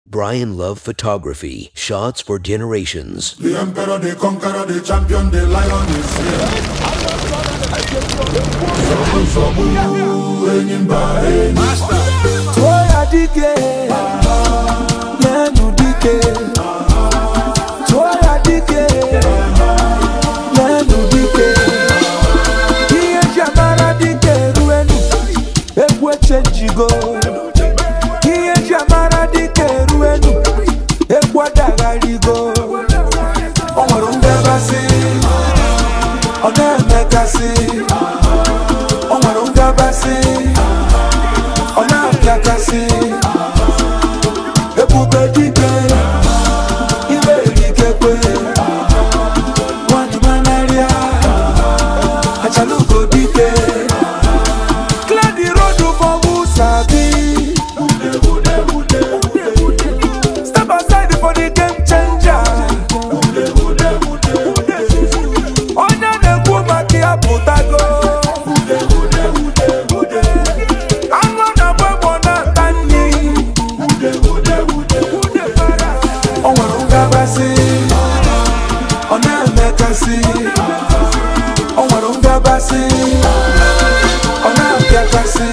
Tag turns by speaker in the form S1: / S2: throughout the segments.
S1: Brian Love Photography, shots for generations.
S2: The emperor, the conqueror, the champion, the lion is here.
S3: Toya dike, nenu dike. Toya dike, nenu dike. Iye jamara dike ruenu, ekwe chenjigo. Iye jamara dike ruenu, ekwa dagarigo. Omarunga basi, oneme kasi. Omarunga basi, oname kasi. Ebube dike, ibe dike kwe. Wani manaria, achaluko dike. Clear the road for Musabi. Step aside for the game changer. Onya ne kumaki aputago. Angona bwabona tani. Onwarunga basi. Ona mekasi. Onwarunga basi. Ona mekasi.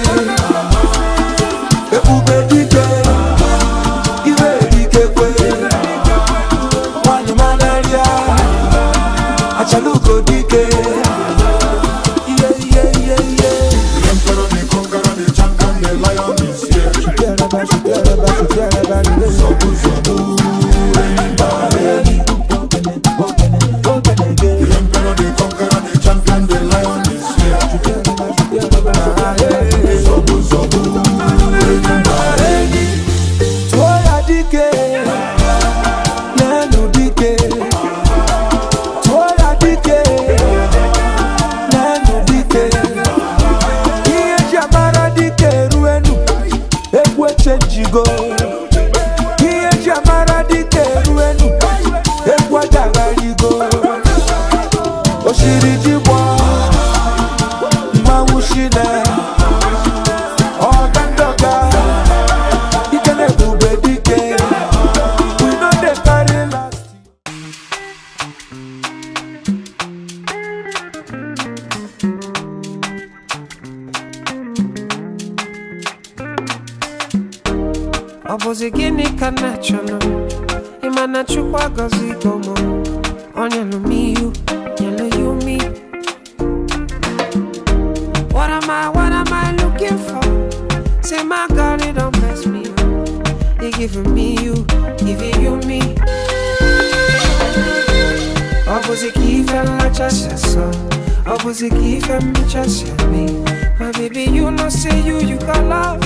S3: Ebube dike. Iwe dike kwe. Wani manaria. Achaluko dike. Yeah.
S2: The emperor, the conqueror, the champion, the lion is here. The emperor, the conqueror, the champion, the lion is here.
S3: Toya dike, nenu dike. Toya dike, nenu dike. Iye jamara dike ruenu, ekwe chenjigo. Iye jamara dike ruenu, ekwa dagarigo. Oshiri jibwa, mawushine. Ogandoga, ikene bube dike. We know the carry last.
S4: Obozi gini kanachono Imana chukwa gozi gomo Onyelu miyu, nyelu yumi. What am I looking for? Say my God, it don't mess me up. He giving me you, giving you me. Obozi kife la chasha so Obozi kife mi chasha me. My baby, you know say you got love.